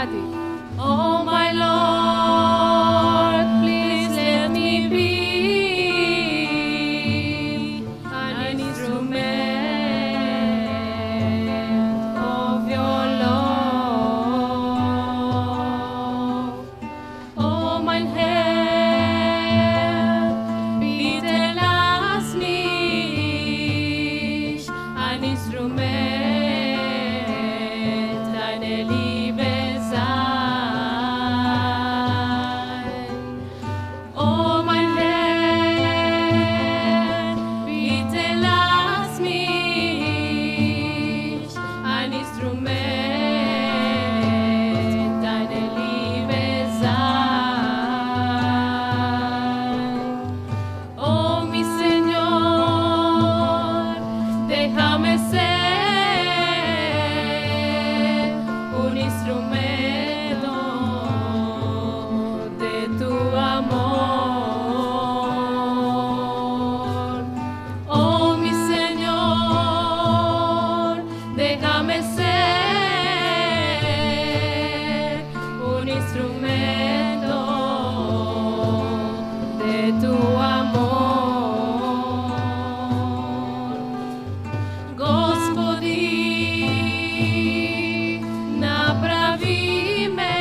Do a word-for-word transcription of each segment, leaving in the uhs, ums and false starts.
κάτι. Oh my Lord, please let me be an instrument of your love. Oh mein Herr, bitte lass mich ein Instrument deiner Liebe sein. Oh mein Herr, bitte lass mich ein Instrument deiner Liebe sein. Oh mi Señor, déjame ser un instrumento de tu amor. Oh mi Señor, déjame ser un instrumento de tu amor. Господи, направи ме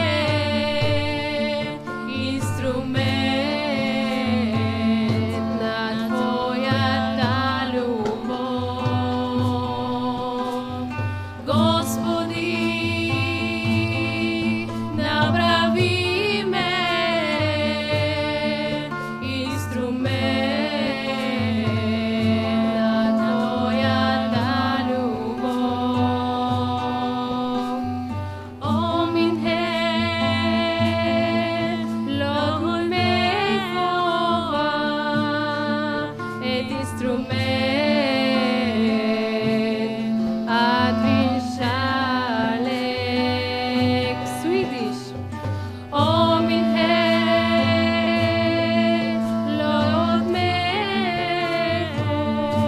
инструмент на Твоята любов. Господи, направи ме инструмент на Твоята любов. Oh min Herr, låt mig få vara ett instrument att din kärlek. Swedish. Oh min Herr, låt mig få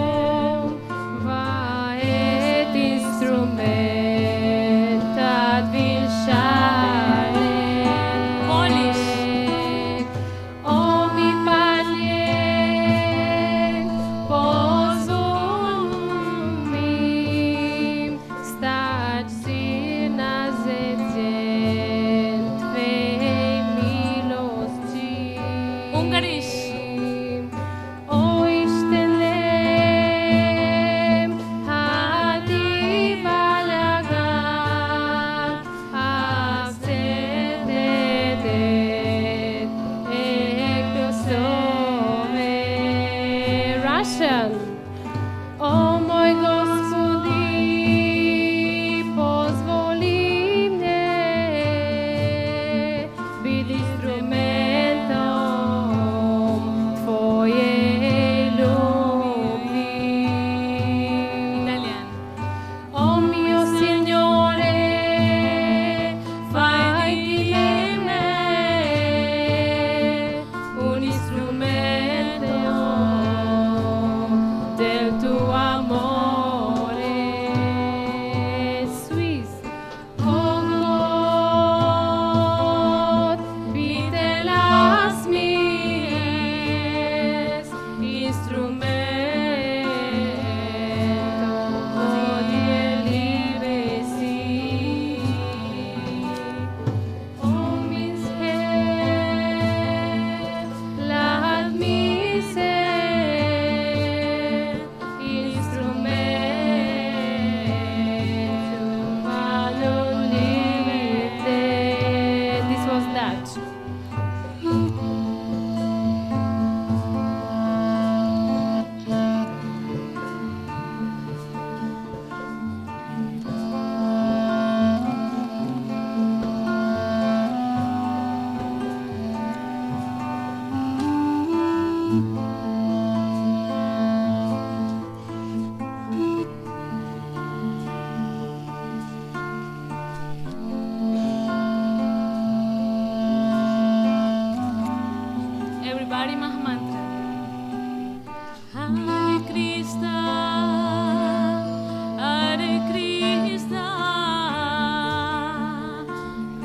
vara ett instrument att din kärlek. Polish. Oh mi Panie, pozwól mi stać się narzędziem Twej miłości. Ungarisch. Oh istenem hati valaga avsedet ekosove. Russian. O mój Господи, позволи мне быть инструментом Твоей любви. Italiano. Oh mio Signore, fai di me un instrumento del tuo amore. Swiss. Oh Gott, bitte lass mich instrumento di Liebe sein. Oh min Herr, lass mich ser instrumento para livre. This was Dutch. Everybody Mahamantra. Hare Krishna, Hare Krishna,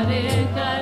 Hare Krishna.